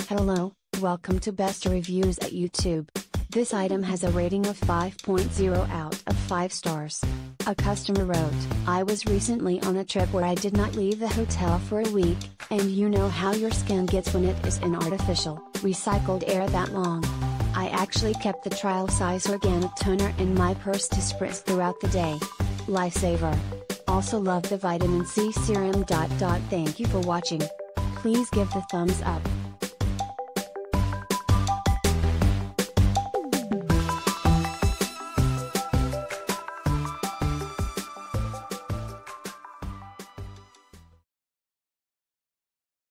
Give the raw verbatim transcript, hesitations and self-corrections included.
Hello, welcome to Best Reviews at YouTube. This item has a rating of five point zero out of five stars. A customer wrote, I was recently on a trip where I did not leave the hotel for a week, and you know how your skin gets when it is in artificial, recycled air that long. I actually kept the trial size organic toner in my purse to spritz throughout the day. Lifesaver. Also love the vitamin C serum. Thank you for watching. Please give the thumbs up.